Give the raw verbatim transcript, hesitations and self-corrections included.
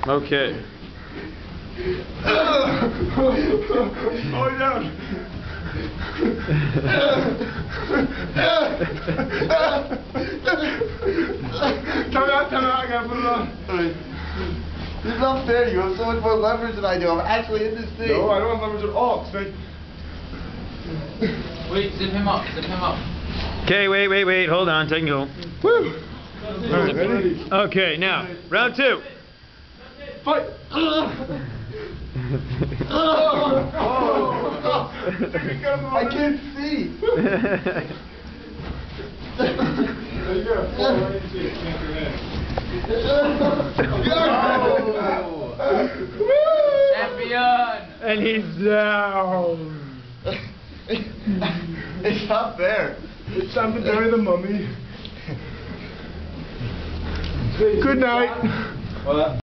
Okay. Oh no. Time out, time out, I gotta put it on. This is not fair, you have so much more leverage than I do. I'm actually in this thing. No, I don't have leverage at all. Stay. Wait, zip him up, zip him up. Okay, wait, wait, wait. Hold on. Technical. Woo! Alright, ready? Okay, now round two. Fight! I can't see. There you go. Champion! And he's down. It's not fair. It's time to bury the mummy. Good night.